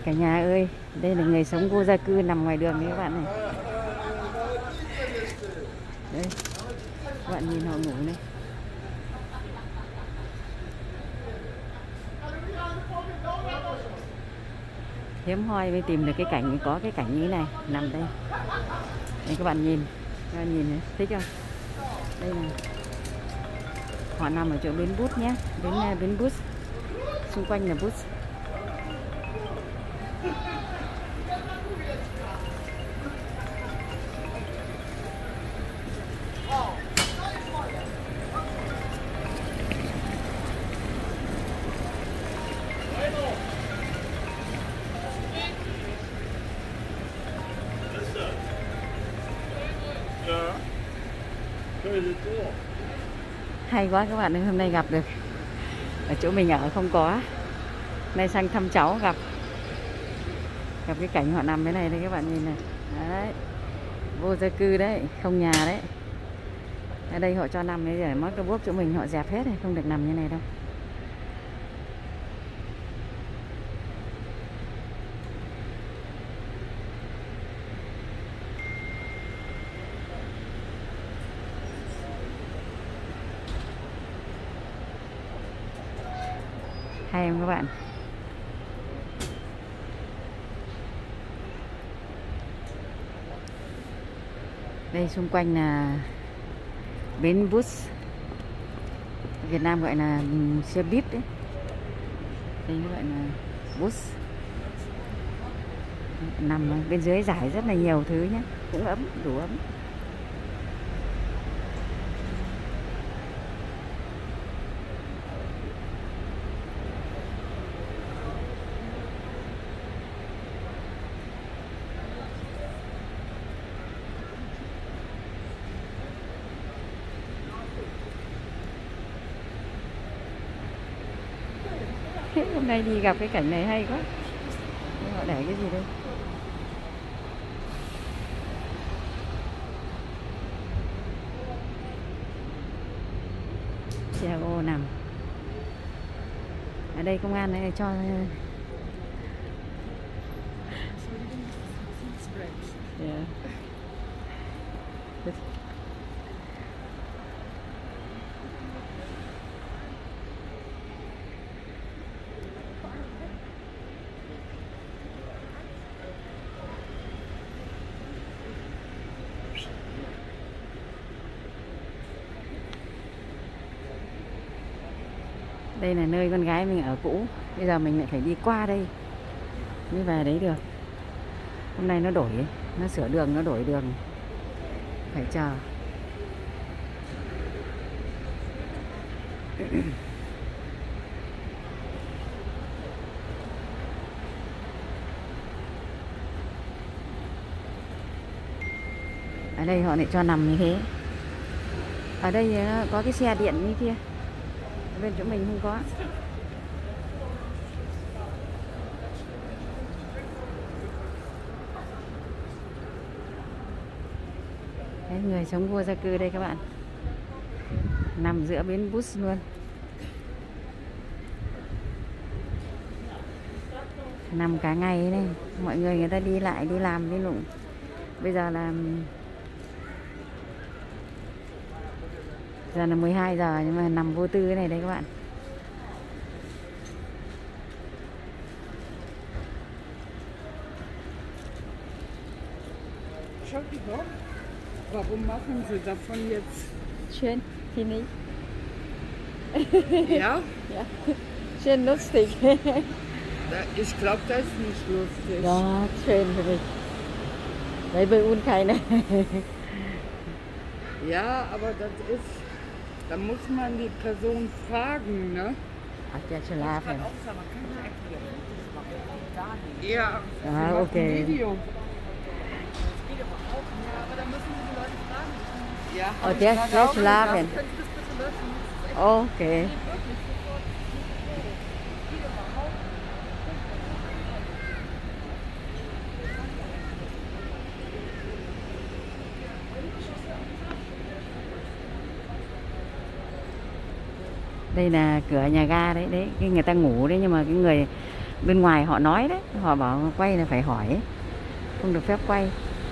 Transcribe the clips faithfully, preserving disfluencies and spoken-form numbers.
Cả nhà ơi, đây là người sống vô gia cư nằm ngoài đường đấy các bạn này. Đây, các bạn nhìn họ ngủ này. Hiếm hoi mới tìm được cái cảnh có cái cảnh như thế này nằm đây. Đây các bạn nhìn, các bạn nhìn này, thích không? Đây này. Họ nằm ở chỗ bến bút nhé, bến bến bus. Xung quanh là bus. Hay quá các bạn ơi, hôm nay gặp được. Ở chỗ mình ở không có. Nay sang thăm cháu gặp gặp cái cảnh họ nằm thế này đây các bạn nhìn này. Đấy. Vô gia cư đấy, không nhà đấy. Ở đây họ cho nằm đấy, để mất cái bốp chỗ mình họ dẹp hết này, không được nằm như này đâu. Hay không các bạn? Đây xung quanh là bến bus, Việt Nam gọi là xe buýt đấy. Đây gọi là bus. Nằm bên dưới giải rất là nhiều thứ nhé, cũng ấm, đủ ấm. Hôm nay đi gặp cái cảnh này hay quá. Họ để cái gì đây? Xe ô nằm. Ở đây công an này cho yeah. Đây là nơi con gái mình ở cũ. Bây giờ mình lại phải đi qua đây mới về đấy được. Hôm nay nó đổi, nó sửa đường, nó đổi đường. Phải chờ. Ở đây họ lại cho nằm như thế. Ở đây có cái xe điện như kia. Bên chỗ mình không có. Đấy, người sống vô gia cư đây các bạn. Nằm giữa bến bus luôn. Nằm cả ngày này. Mọi người người ta đi lại, đi làm, đi lụng. Bây giờ là Giờ là mười hai giờ nhưng mà nằm vô tư cái này đấy các bạn. Warum machen Sie davon jetzt? Schön, finde ich. Ja? Ja. Schön lustig. Ich glaube, das ist nicht lustig. Ja, schön für mich. Weil bei uns keine. Ja, aber das ist, da muss man die Person fragen, ne? Ach, ja, schlafen. Ja, Ah, okay. Video. Ja, Oh, der, der schlafen. Okay. Đây là cửa nhà ga đấy, đấy, cái người ta ngủ đấy, nhưng mà cái người bên ngoài họ nói đấy, họ bảo quay là phải hỏi ấy. Không được phép quay.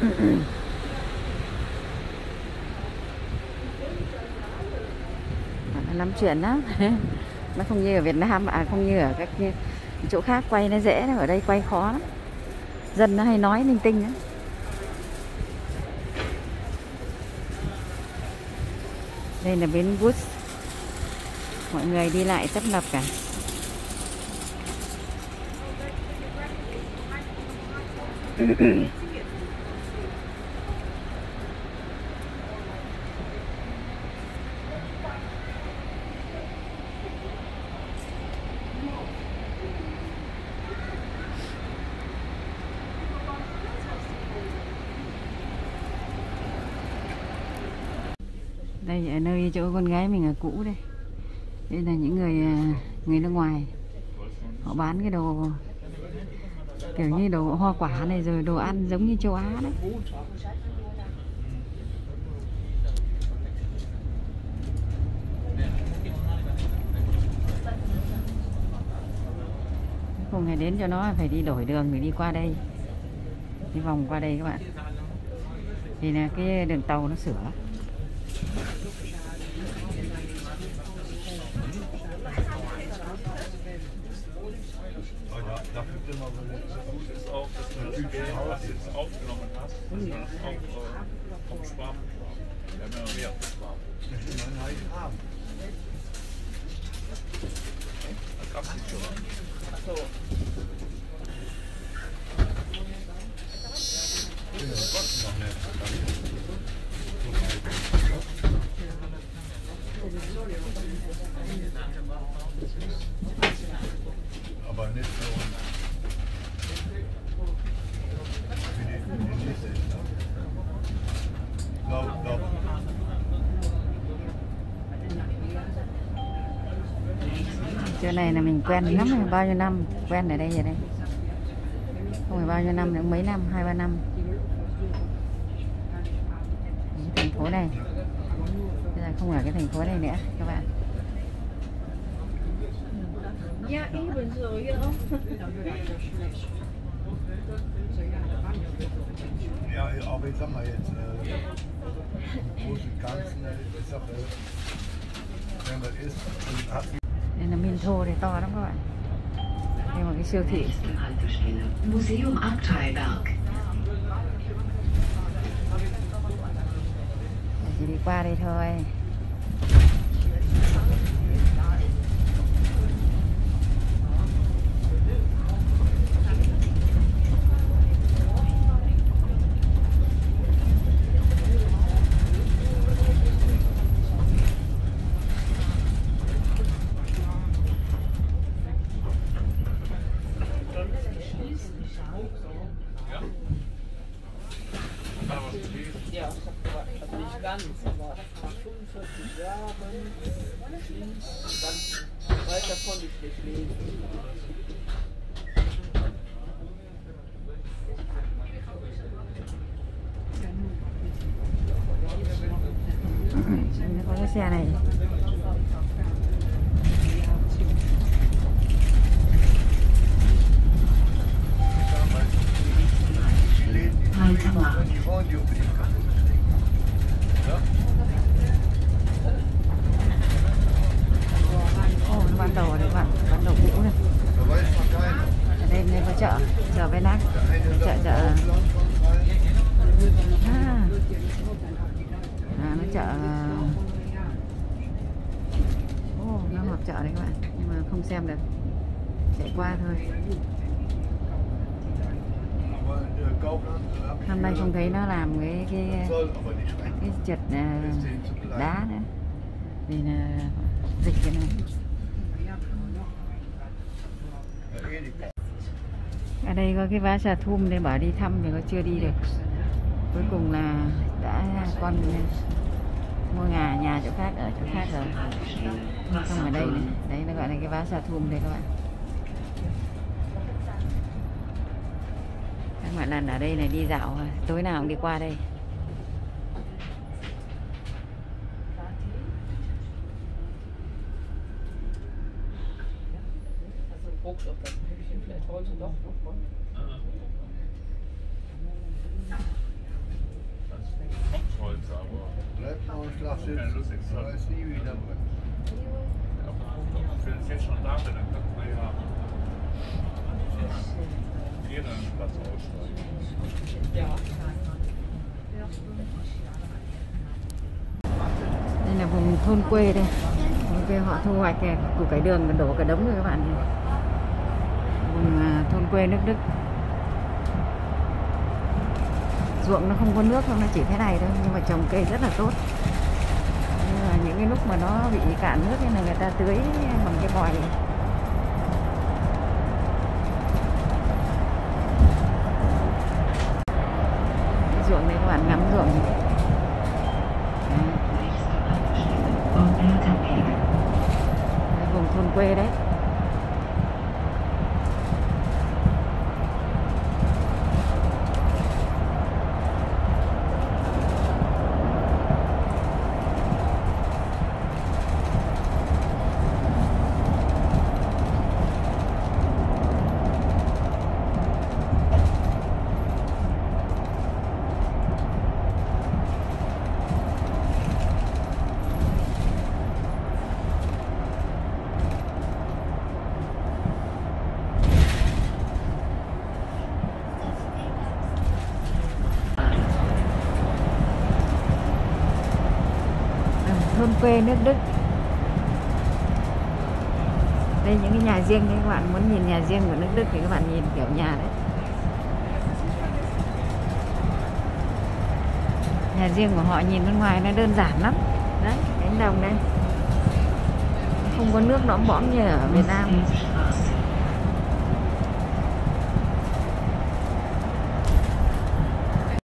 Nó lắm chuyện lắm. Nó không như ở Việt Nam, à không như ở các chỗ khác quay nó dễ, ở đây quay khó lắm. Dân nó hay nói linh tinh lắm. Đây là bến bus, mọi người đi lại tấp nập cả. Đây ở nơi chỗ con gái mình ở cũ đây. Đây là những người người nước ngoài. Họ bán cái đồ kiểu như đồ hoa quả này, rồi đồ ăn giống như châu Á đấy. Không hề đến cho nó phải đi đổi đường để đi qua đây, đi vòng qua đây các bạn. Thì là cái đường tàu nó sửa. Dafür immer, wenn es gut ist, auch, dass du natürlich das jetzt aufgenommen hast, dass man das auch äh, vom Schwaben sprach. Wir haben ja noch mehr vom Schwaben. Da gab es nicht schon mal. Achso. Noch nicht. Aber nicht so. Glaub, glaub. Chỗ này là mình quen lắm rồi, bao nhiêu năm quen ở đây rồi đây. Không phải bao nhiêu năm nữa, mấy năm, hai ba năm. Thành phố này bây giờ không ở cái thành phố này nữa các bạn. Ja, ebenso, ja. Ja, aber ich sag mal jetzt, äh, im Großen und Ganzen, ich sag, äh, wenn das ist, hat Đây là Minto, đây to lắm các bạn. Đây là một cái siêu thị. Museum Abteilberg. Chỉ đi qua đây thôi. Ja, ich hab gewartet, also nicht ganz, aber nach fünfundvierzig Jahren schließt, dann weiter konnte ich nicht lesen. Có cái xe này. die wollen die unbedingt kaputt kriegen. Ja? Ồ, nó bán đồ này các bạn, bán đồ cũ này. Da weiß man keiner. Ở đây đây có chợ, chợ Ven Ác, chợ chợ. À, à nó chợ. Ồ, nó họp chợ đấy các bạn, nhưng mà không xem được, chạy qua thôi. Năm nay không thấy nó làm cái cái cái trượt đá nữa, vì là dịch cái này. Ở đây có cái vá Xà Thum để bảo đi thăm thì có chưa đi được. Cuối cùng là đã con mua nhà nhà chỗ khác, ở chỗ khác rồi. Không ở đây này. Đấy nó gọi là cái vá Xà Thum đây các bạn. Các bạn lần ở đây này đi dạo tối nào cũng đi qua đây. Rucksack, das hätte ich ihm vielleicht Das Kopfholz, aber Bleibt noch ein Schlag sitzen. keine Lust extra. Da ist nie wieder drin. Aber wenn es jetzt schon da bin, dann kannst du ja jeder einen Platz aussteigen. Ja. Đây là vùng thôn quê đây. Thôn quê họ thu hoạch kìa, củ cải đường đổ cả đống rồi các bạn. Vùng à, thôn quê nước Đức. Ruộng nó không có nước không, nó chỉ thế này thôi, nhưng mà trồng cây rất là tốt. Nhưng mà những cái lúc mà nó bị cạn nước nên là người ta tưới bằng cái vòi. Cái ruộng này các bạn ngắm ruộng. Đấy, vùng thôn quê đấy. Thôn quê nước Đức. Đây những cái nhà riêng đấy, các bạn muốn nhìn nhà riêng của nước Đức thì các bạn nhìn kiểu nhà đấy. Nhà riêng của họ nhìn bên ngoài nó đơn giản lắm. Đấy, cánh đồng đây. Không có nước nõm bõm như ở Việt Nam.